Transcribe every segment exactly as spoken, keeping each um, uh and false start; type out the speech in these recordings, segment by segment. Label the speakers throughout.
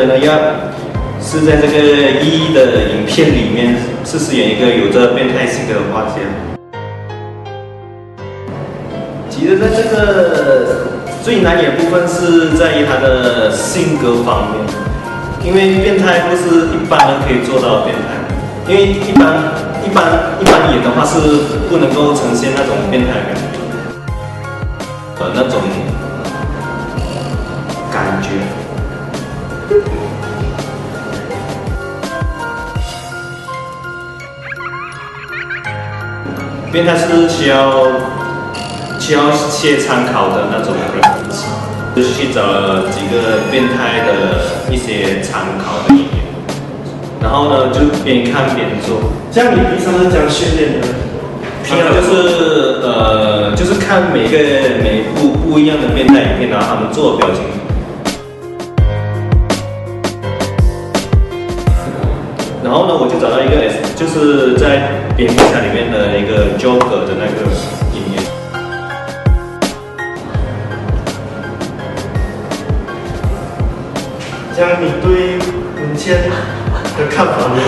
Speaker 1: 人呢要是在这个一的影片里面是饰演一个有着变态性格的画家。其实在这个最难演的部分是在于他的性格方面，因为变态不是一般人可以做到的变态，因为一般一般一般演的话是不能够呈现那种变态感觉，呃那种感觉。变态是需要需要些参考的那种人，就是去找了几个变态的一些参考的影片，然后呢就边看边做。
Speaker 2: 这样你平常是怎样训练的？
Speaker 1: 平常就是呃就是看每个每一部不一样的变态影片，然后他们做的表情。然后呢，我就找到一个 S， 就是在蝙蝠侠里面的一个 Joker 的那个影片。
Speaker 2: 这样你对文茜的看法呢？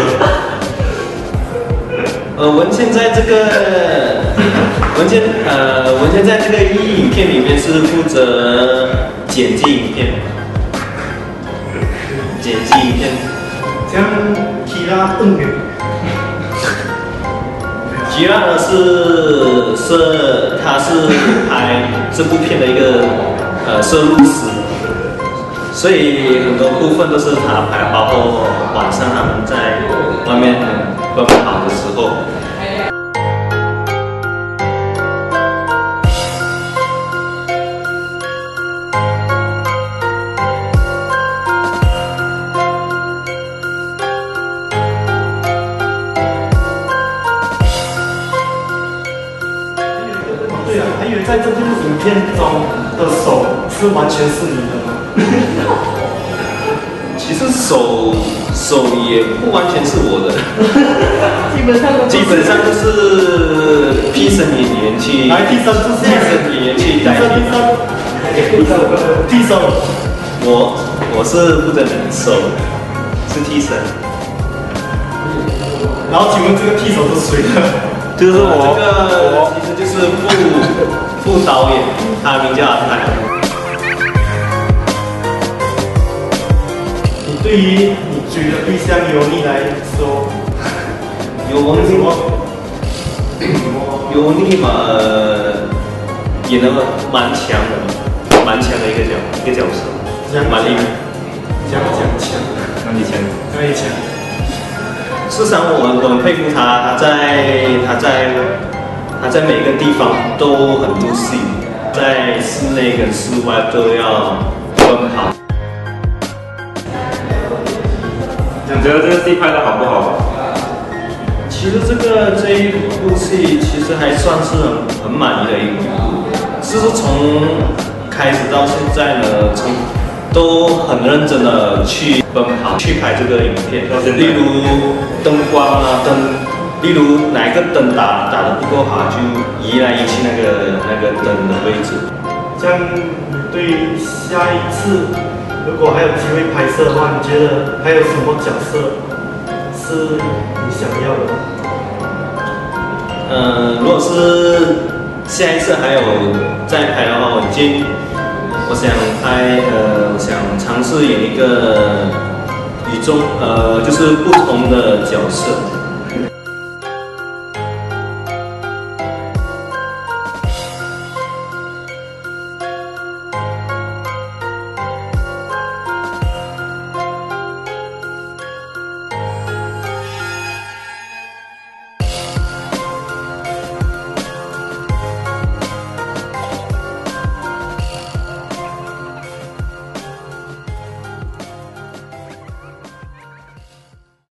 Speaker 1: 呃，文茜在这个文茜呃文茜在这个一影片里面是负责剪辑影片，剪辑影片。
Speaker 2: 这样。基拉更远。
Speaker 1: 基拉呢是是他是拍这部片的一个呃摄录师，所以很多部分都是他拍，包括晚上他们在外面奔跑的时候。
Speaker 2: 对啊，还以为在这部影片中的手是完全是你的吗？
Speaker 1: 其实手手也不完全是我的，
Speaker 2: 基本上都
Speaker 1: 基本上都是替身演员去，
Speaker 2: 来替身就是
Speaker 1: 替身演员去代替他。
Speaker 2: 替手，
Speaker 1: 我我是负责手，是替身。
Speaker 2: 然后请问这个替手是谁呢？
Speaker 1: 就是我，这个其实就是副副导演，他名叫阿泰。
Speaker 2: 你对于你追的对象油腻来说，
Speaker 1: 油腻吗？油腻嘛，呃，演的蛮强的，蛮强的一个角一个角色，蛮厉害。
Speaker 2: 讲讲强，
Speaker 1: 哪里强？
Speaker 2: 哪里强？
Speaker 1: 事实上，我我很佩服他，他在他在他在每个地方都很入戏，在室内跟室外都要奔跑。
Speaker 3: 你觉得这个戏拍的好不好？
Speaker 1: 其实这个这一部戏其实还算是很很满意的一部，就是从开始到现在呢，从都很认真的去奔跑，去拍这个影片。例如灯光啊，灯，例如哪一个灯打打得不够好，就移来移去那个那个灯的位置。
Speaker 2: 这样，你对下一次如果还有机会拍摄的话，你觉得还有什么角色是你想要的？
Speaker 1: 呃，如果是下一次还有再拍的话，我建议。我想拍，呃，我想尝试演一个与众，呃，就是不同的角色。